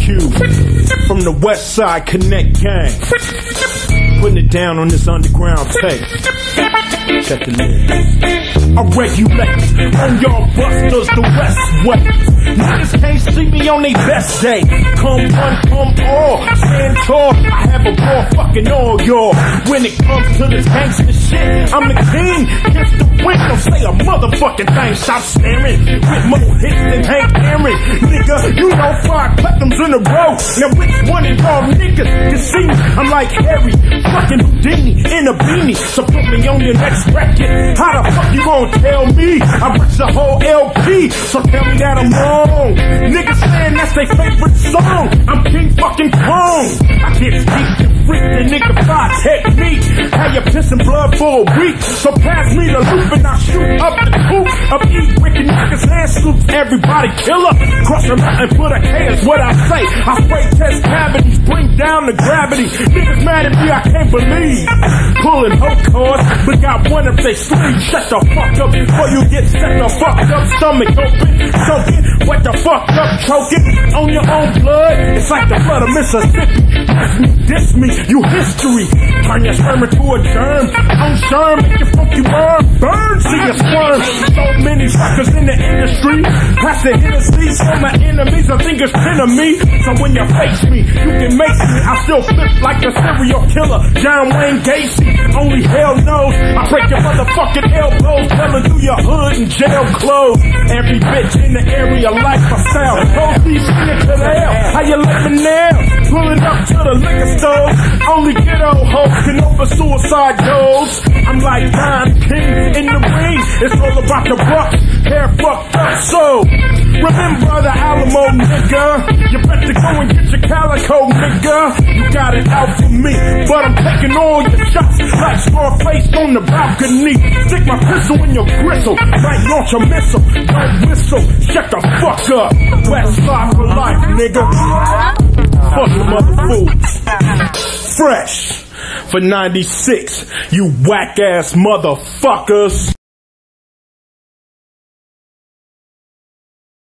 Q from the West Side Connect Gang, putting it down on this underground tape. Check the lid. I regulate on y'all busters the West way. Niggas can't see me on their best day. Come one, come all, stand tall. I have a ball fucking all y'all. When it comes to this gangsta shit, I'm the king. Kiss the wind, don't say a motherfucking thing. Stop staring with more hits than Hank Aaron. Nigga, you know 5 platinums in a row. Now which one of y'all niggas can see me? I'm like Harry, fucking Houdini in a beanie. So put me on your next record. How the fuck you gonna tell me? I ripped the whole LP, so tell me that I'm wrong. Niggas saying that's their favorite song. I'm King fucking Kong. I get deep and freak the nigga 5 technique. How you pissing blood for a week? So pass me the loop and I shoot up the coop of eat wicked niggas hand scoops. Everybody killer. Cross them out and put a K is what I say. I spray test cavities, bring down the gravity. Niggas mad at me, I can't believe. Pulling hope cards, but got one of they sleeves. Shut the fuck up before you get set the fucked up. Stomach open, choking. What the fuck up, choking on your own blood? It's like the blood of Mississippi. Diss me, you history. Turn your sperm into a germ. On sherm, make your funky worm burn, see you squirm. So many suckers in the industry. Pass the Hennessy, so my enemies I think it's 10 of me. So when you face me, you can make me. I still flip like a serial killer, John Wayne Gacy. Only hell knows I break your motherfucking elbows, telling through your hood and jail clothes. Every bitch in the area like my style. Hold these niggas to the hell. How you like me now? Pulling up to the liquor store. Only ghetto hoes can over suicide doors. I'm like Don King in the ring. It's all about the buck. Hair fucked up, so remember the Alamo, nigga. You better go and get your calico, nigga. You got it out for me, but I'm taking all your shots like Scarface on the balcony. Stick my pistol in your gristle, might launch a missile. Don't whistle, shut the fuck up. West Side for life, nigga. Fuck the mother fools. Fresh for 96, you whack ass motherfuckers.